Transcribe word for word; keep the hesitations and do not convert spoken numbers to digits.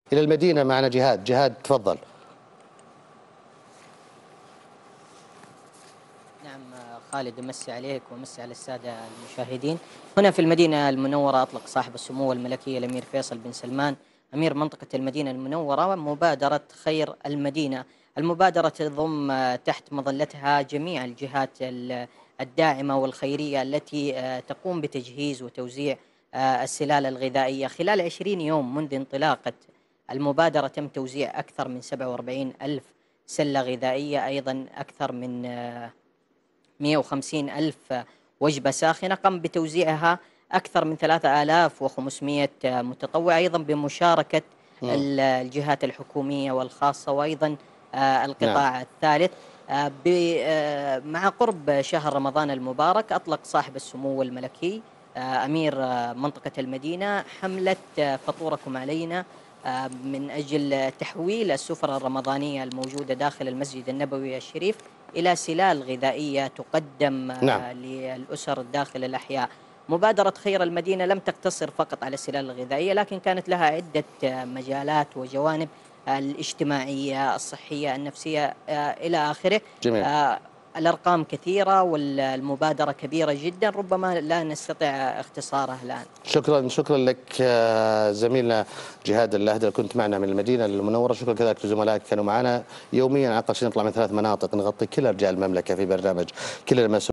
إلى المدينة معنا جهاد. جهاد تفضل. نعم خالد، أمسي عليك وأمسي على السادة المشاهدين. هنا في المدينة المنورة أطلق صاحب السمو الملكي الأمير فيصل بن سلمان أمير منطقة المدينة المنورة مبادرة خير المدينة. المبادرة تضم تحت مظلتها جميع الجهات الداعمة والخيرية التي تقوم بتجهيز وتوزيع السلال الغذائية. خلال عشرين يوم منذ انطلاقة المبادرة تم توزيع أكثر من سبعة وأربعين ألف سلة غذائية، أيضا أكثر من مئة وخمسين ألف وجبة ساخنة قام بتوزيعها أكثر من ثلاثة آلاف وخمسمئة متطوع، أيضا بمشاركة مم. الجهات الحكومية والخاصة وأيضا نعم. القطاع الثالث. مع قرب شهر رمضان المبارك أطلق صاحب السمو الملكي أمير منطقة المدينة حملة فطوركم علينا من أجل تحويل السفرة الرمضانية الموجودة داخل المسجد النبوي الشريف إلى سلال غذائية تقدم نعم. للأسر داخل الأحياء. مبادرة خير المدينة لم تقتصر فقط على السلال الغذائية، لكن كانت لها عدة مجالات وجوانب الاجتماعية، الصحية، النفسية، إلى آخره. جميل. الأرقام كثيرة والمبادرة كبيرة جدا، ربما لا نستطيع اختصارها الآن. شكرا شكرا لك زميلنا جهاد اللاهدر، كنت معنا من المدينة المنورة. شكرا كذلك لزملائك كانوا معنا يوميا على الأقل نطلع من ثلاث مناطق نغطي كل أرجاء المملكة في برنامج كل المسؤولين.